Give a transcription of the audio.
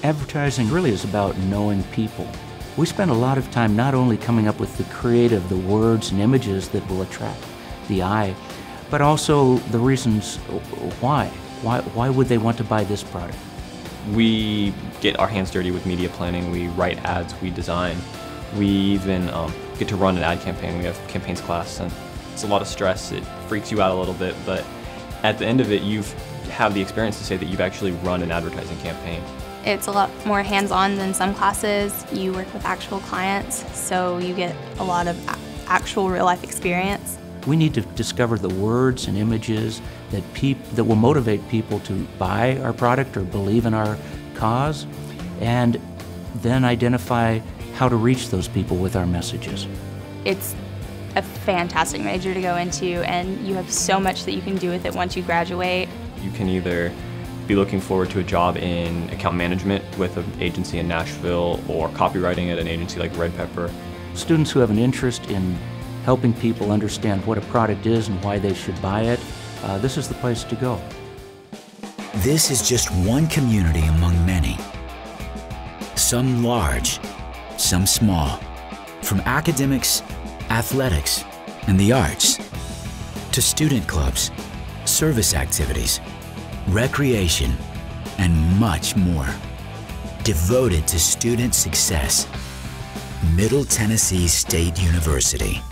Advertising really is about knowing people. We spend a lot of time not only coming up with the creative, the words and images that will attract the eye, but also the reasons why. Why would they want to buy this product? We get our hands dirty with media planning. We write ads, we design. We even get to run an ad campaign. We have campaigns class, and it's a lot of stress. It freaks you out a little bit, but at the end of it, you have the experience to say that you've actually run an advertising campaign. It's a lot more hands-on than some classes. You work with actual clients, so you get a lot of actual real-life experience. We need to discover the words and images that will motivate people to buy our product or believe in our cause, and then identify how to reach those people with our messages. It's a fantastic major to go into, and you have so much that you can do with it once you graduate. You can either be looking forward to a job in account management with an agency in Nashville or copywriting at an agency like Red Pepper. Students who have an interest in helping people understand what a product is and why they should buy it, this is the place to go. This is just one community among many. Some large, some small. From academics, athletics, and the arts, to student clubs, service activities, recreation, and much more. Devoted to student success. Middle Tennessee State University.